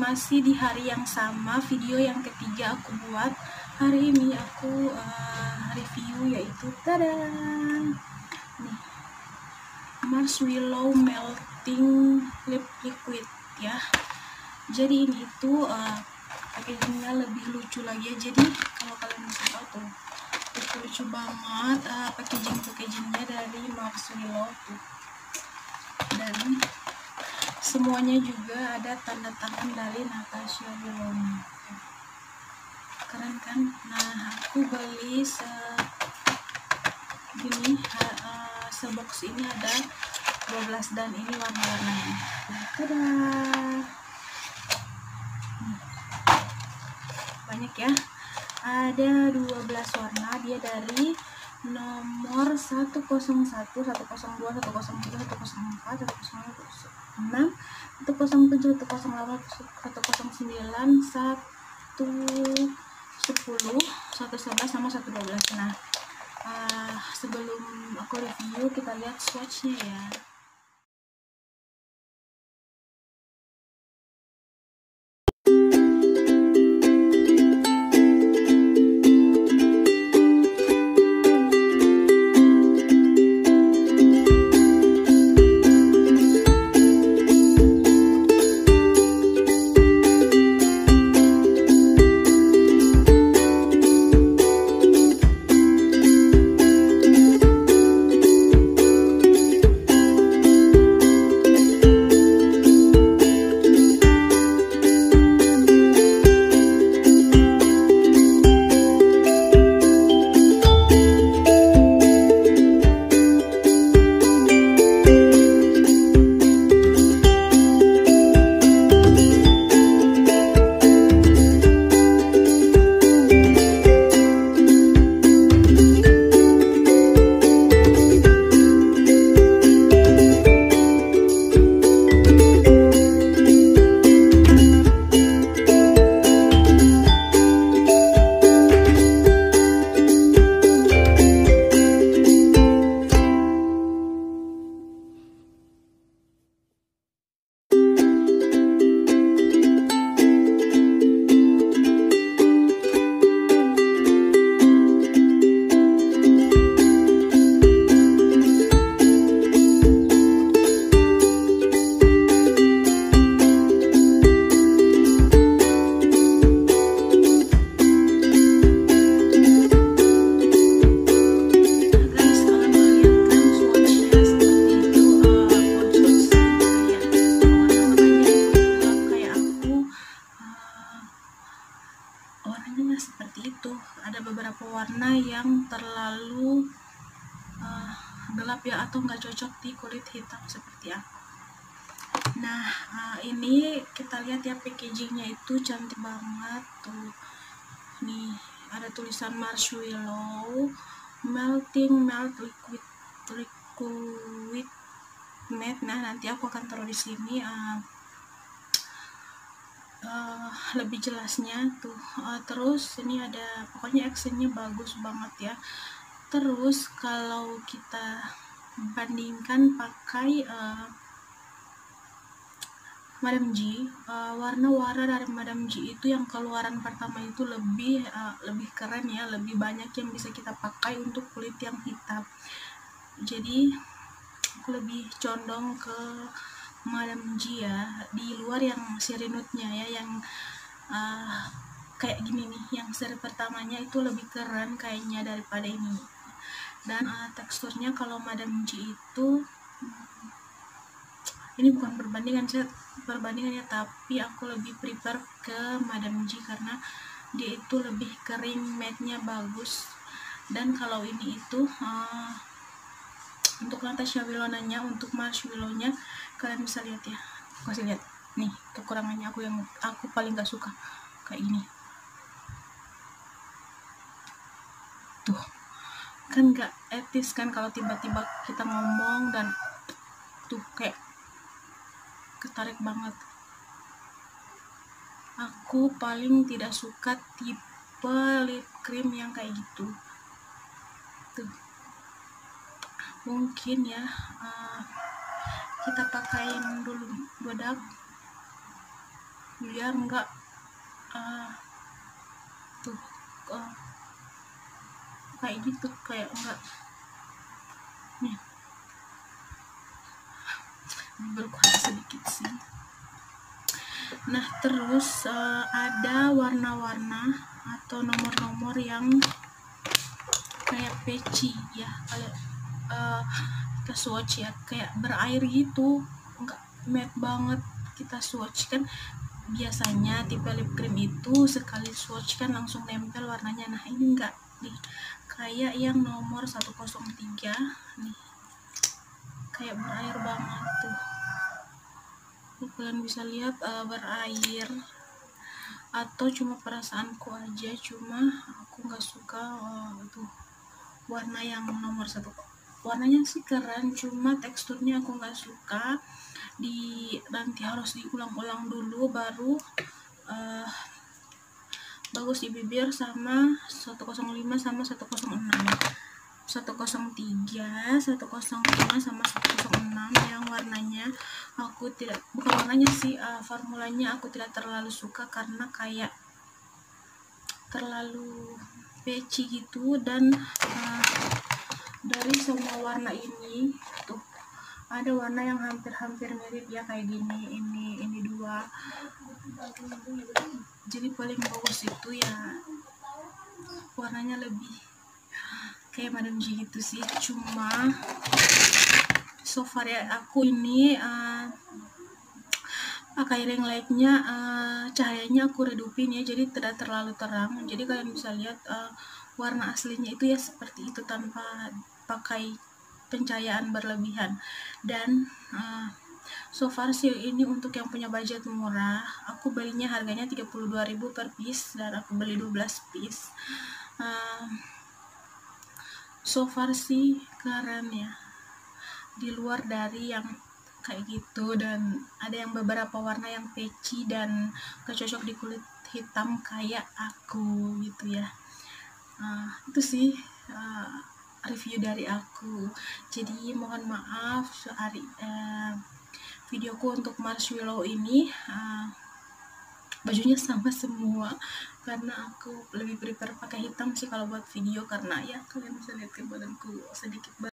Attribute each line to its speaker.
Speaker 1: masih di hari yang sama, video yang ketiga aku buat. Hari ini aku review yaitu tada nih, Marshmallow Melting Lip Liquid ya. Jadi ini itu packagingnya lebih lucu lagi ya. Jadi kalau kalian bisa tahu tuh, lucu banget packagingnya dari Marshmallow tuh. Dan semuanya juga ada tanda tangan dari Natasha Wilona. Keren kan? Nah, aku beli segini, sebox ini ada 12 dan ini warna-warnanya. Tada! Banyak ya. Ada 12 warna, dia dari nomor 101, 102, 103, 104, 106, 107, 108, 109, 110, 111 sama 112. Nah, sebelum aku review, kita lihat swatchnya ya. Warnanya seperti itu. Ada beberapa warna yang terlalu gelap ya, atau nggak cocok di kulit hitam seperti aku. Nah, ini kita lihat ya, packagingnya itu cantik banget tuh. Nih ada tulisan Marshmallow Melting Melt Liquid Matte. Nah, nanti aku akan taruh di sini lebih jelasnya tuh. Terus ini ada, pokoknya actionnya bagus banget ya. Terus kalau kita bandingkan pakai Madame G, warna-warna dari Madame G itu yang keluaran pertama itu lebih keren ya, lebih banyak yang bisa kita pakai untuk kulit yang hitam. Jadi aku lebih condong ke Madame G ya, di luar yang seri nude-nya ya, yang kayak gini nih, yang seri pertamanya itu lebih keren kayaknya daripada ini. Dan teksturnya kalau Madame G itu ini bukan perbandingan ya, tapi aku lebih prefer ke Madame G karena dia itu lebih kering, matte-nya bagus. Dan kalau ini itu untuk Natasha Wilona-nya, untuk Marshmallow-nya, kalian bisa lihat ya, aku kasih lihat nih kekurangannya, yang aku paling gak suka kayak gini tuh kan, gak etis kan kalau tiba-tiba kita ngomong dan tuh kayak ketarik banget. Aku paling tidak suka tipe lip cream yang kayak gitu tuh. Mungkin ya kita pakaiin dulu bedak biar enggak tuh kayak gitu, kayak enggak nih berkurang sedikit sih. Nah terus ada warna-warna atau nomor-nomor yang kayak peci ya, kayak kita swatch ya, kayak berair gitu, enggak matte banget. Kita swatch kan biasanya tipe lip cream itu sekali swatch kan langsung nempel warnanya. Nah ini enggak nih, kayak yang nomor 103 nih, kayak berair banget tuh. Kalian bisa lihat berair, atau cuma perasaanku aja, cuma aku nggak suka tuh warna yang nomor 1. Warnanya sih keren, cuma teksturnya aku nggak suka. Nanti harus diulang-ulang dulu baru bagus di bibir. Sama 105 sama 106, 103, 105 sama 106 yang warnanya aku tidak, bukan warnanya sih, formulanya aku tidak terlalu suka karena kayak terlalu peci gitu. Dan dari semua warna ini tuh ada warna yang hampir-hampir mirip ya, kayak gini, ini dua. Jadi paling bagus itu ya warnanya lebih kayak Madam G gitu sih. Cuma so far ya aku ini pakai ring lightnya, cahayanya aku redupin ya, jadi tidak terlalu terang. Jadi kalian bisa lihat warna aslinya itu ya seperti itu tanpa pakai pencahayaan berlebihan. Dan so far sih ini untuk yang punya budget murah, aku belinya harganya 32.000 per piece dan aku beli 12 piece. So far sih keren ya, di luar dari yang kayak gitu. Dan ada yang beberapa warna yang peci dan cocok di kulit hitam kayak aku gitu ya. Itu sih review dari aku. Jadi mohon maaf hari videoku untuk marshmallow ini bajunya sama semua, karena aku lebih prefer pakai hitam sih kalau buat video, karena ya kalian bisa lihat kan badanku sedikit